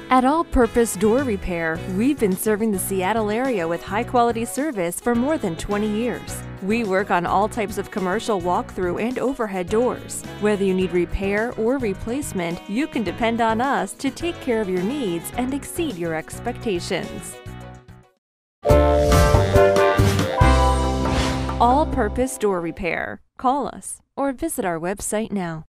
At All Purpose Door Repair, we've been serving the Seattle area with high-quality service for more than 20 years. We work on all types of commercial walk-through and overhead doors. Whether you need repair or replacement, you can depend on us to take care of your needs and exceed your expectations. All Purpose Door Repair. Call us or visit our website now.